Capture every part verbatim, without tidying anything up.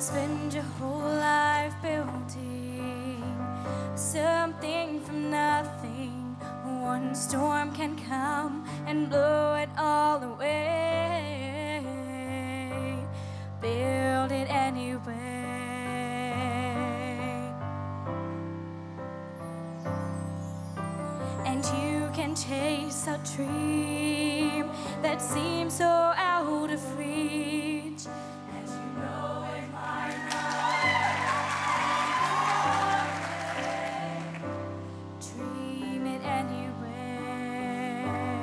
spend your whole life building something from nothing. One storm can come and blow it all away. Build it anyway. And you can chase a dream that seems so out of reach. And you know it might not. Dream it anyway.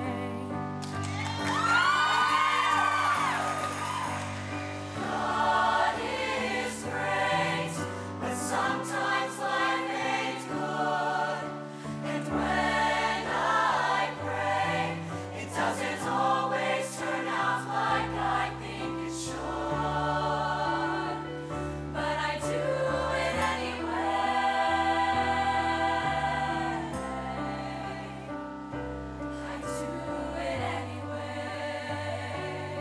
God is great, but sometimes life ain't good. And when I pray, it doesn't always turn out like I think it should. But I do it anyway. I do it anyway.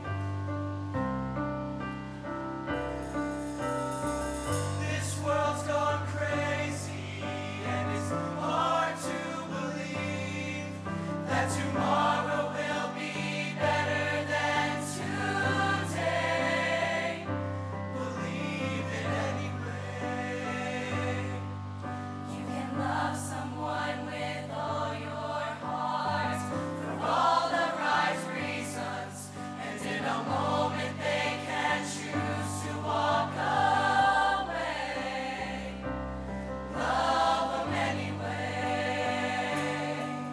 This world's gone crazy, and it's hard to believe that tomorrow will be better than today. Believe it anyway. You can love someone with all your heart for all the right reasons, and in a moment they can choose to walk away. Love them anyway.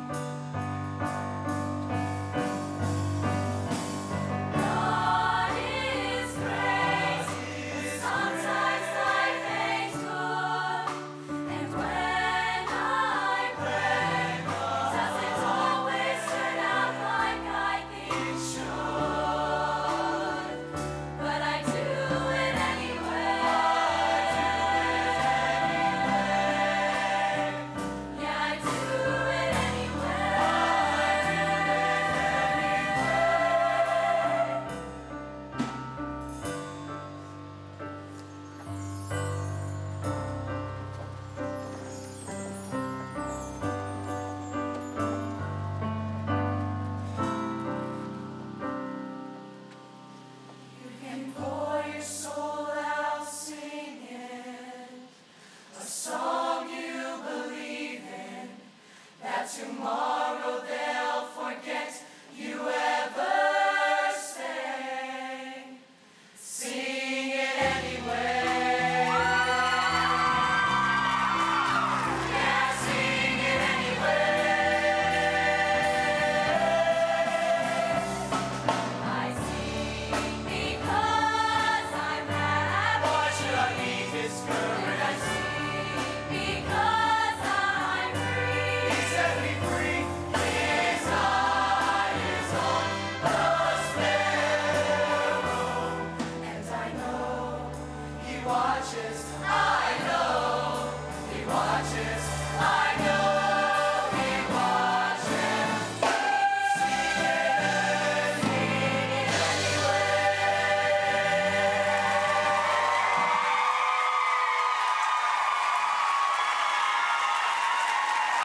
God is great, but sometimes life ain't good. And when I pray, it doesn't always turn out like I think it should. But I do it anyway. Yeah, I do it anyway. You can pour your soul out singing a song you believe in, that tomorrow they'll forget you ever sang. Sing it anyway. Yeah, sing it anyway. I sing because I'm happy. Why should I be And I discouraged? sing because I'm free. He set me free. His eye is on the sparrow, and I know He watches. I know He watches